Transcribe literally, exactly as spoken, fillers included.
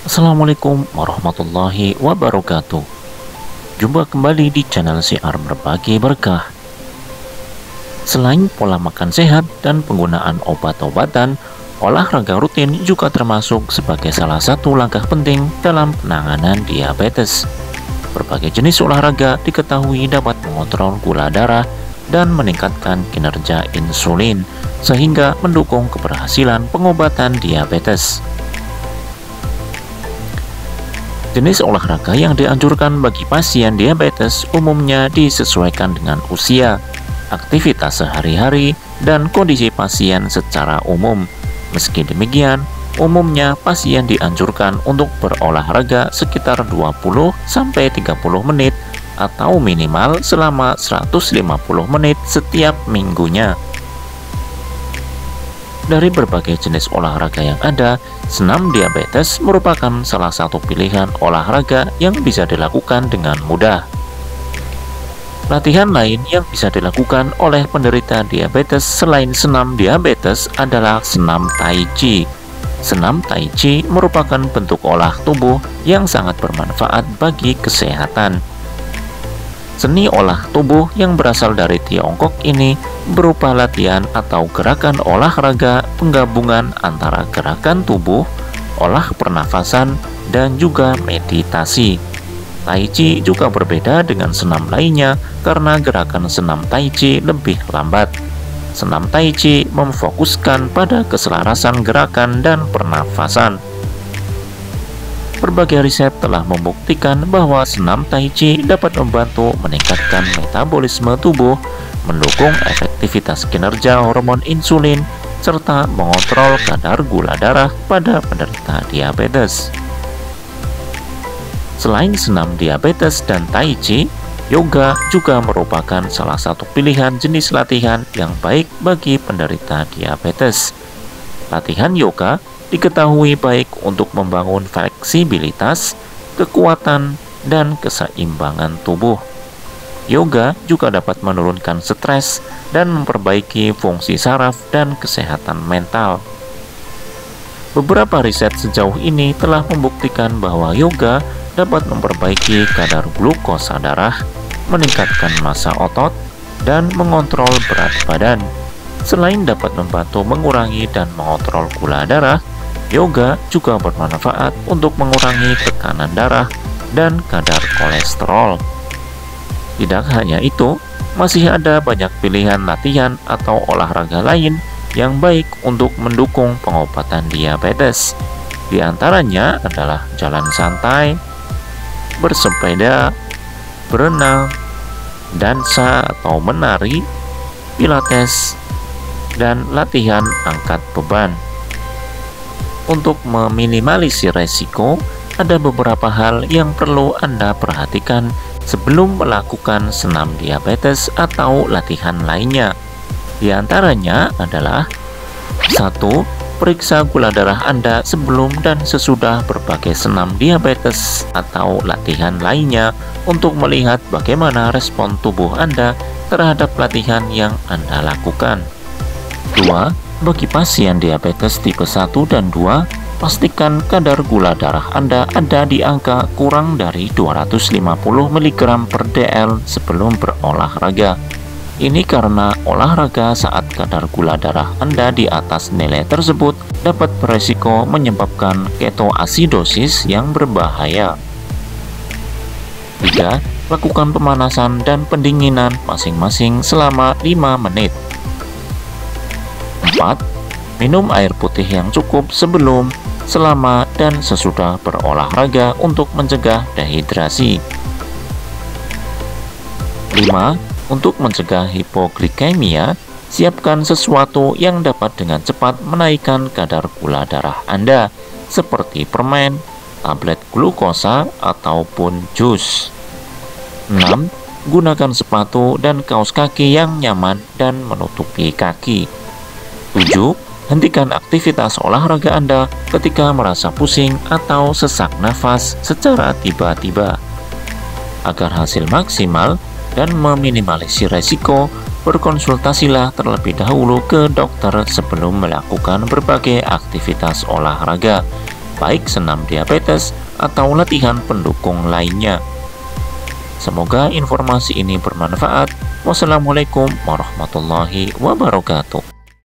Assalamualaikum warahmatullahi wabarakatuh. Jumpa kembali di channel Syiar Berbagi Berkah. Selain pola makan sehat dan penggunaan obat-obatan, olahraga rutin juga termasuk sebagai salah satu langkah penting dalam penanganan diabetes. Berbagai jenis olahraga diketahui dapat mengontrol gula darah dan meningkatkan kinerja insulin, sehingga mendukung keberhasilan pengobatan diabetes. Jenis olahraga yang dianjurkan bagi pasien diabetes umumnya disesuaikan dengan usia, aktivitas sehari-hari, dan kondisi pasien secara umum. Meski demikian, umumnya pasien dianjurkan untuk berolahraga sekitar dua puluh sampai tiga puluh menit atau minimal selama seratus lima puluh menit setiap minggunya. Dari berbagai jenis olahraga yang ada, senam diabetes merupakan salah satu pilihan olahraga yang bisa dilakukan dengan mudah. Latihan lain yang bisa dilakukan oleh penderita diabetes selain senam diabetes adalah senam Tai Chi. Senam Tai Chi merupakan bentuk olah tubuh yang sangat bermanfaat bagi kesehatan. Seni olah tubuh yang berasal dari Tiongkok ini berupa latihan atau gerakan olahraga penggabungan antara gerakan tubuh, olah pernafasan, dan juga meditasi. Tai Chi juga berbeda dengan senam lainnya karena gerakan senam Tai Chi lebih lambat. Senam Tai Chi memfokuskan pada keselarasan gerakan dan pernafasan. Berbagai riset telah membuktikan bahwa senam Tai Chi dapat membantu meningkatkan metabolisme tubuh, mendukung efektivitas kinerja hormon insulin, serta mengontrol kadar gula darah pada penderita diabetes. Selain senam diabetes dan Tai Chi, yoga juga merupakan salah satu pilihan jenis latihan yang baik bagi penderita diabetes. Latihan yoga diketahui baik untuk membangun fleksibilitas, kekuatan, dan keseimbangan tubuh. Yoga juga dapat menurunkan stres dan memperbaiki fungsi saraf dan kesehatan mental. Beberapa riset sejauh ini telah membuktikan bahwa yoga dapat memperbaiki kadar glukosa darah, meningkatkan massa otot, dan mengontrol berat badan. Selain dapat membantu mengurangi dan mengontrol gula darah, yoga juga bermanfaat untuk mengurangi tekanan darah dan kadar kolesterol. Tidak hanya itu, masih ada banyak pilihan latihan atau olahraga lain yang baik untuk mendukung pengobatan diabetes. Di antaranya adalah jalan santai, bersepeda, berenang, dansa atau menari, pilates, dan latihan angkat beban. Untuk meminimalisir resiko, ada beberapa hal yang perlu Anda perhatikan sebelum melakukan senam diabetes atau latihan lainnya. Di antaranya adalah satu. Periksa gula darah Anda sebelum dan sesudah berbagai senam diabetes atau latihan lainnya untuk melihat bagaimana respon tubuh Anda terhadap latihan yang Anda lakukan. Dua. Bagi pasien diabetes tipe satu dan dua, pastikan kadar gula darah Anda ada di angka kurang dari dua ratus lima puluh miligram per dl sebelum berolahraga. Ini karena olahraga saat kadar gula darah Anda di atas nilai tersebut dapat beresiko menyebabkan ketoasidosis yang berbahaya. Tiga. Lakukan pemanasan dan pendinginan masing-masing selama lima menit. Empat. Minum air putih yang cukup sebelum, selama, dan sesudah berolahraga untuk mencegah dehidrasi. Lima. Untuk mencegah hipoglikemia, siapkan sesuatu yang dapat dengan cepat menaikkan kadar gula darah Anda, seperti permen, tablet glukosa, ataupun jus. Enam. Gunakan sepatu dan kaos kaki yang nyaman dan menutupi kaki. Tujuh. Hentikan aktivitas olahraga Anda ketika merasa pusing atau sesak nafas secara tiba-tiba. Agar hasil maksimal dan meminimalisir resiko, berkonsultasilah terlebih dahulu ke dokter sebelum melakukan berbagai aktivitas olahraga. baik senam diabetes atau latihan pendukung lainnya. Semoga informasi ini bermanfaat. Wassalamualaikum warahmatullahi wabarakatuh.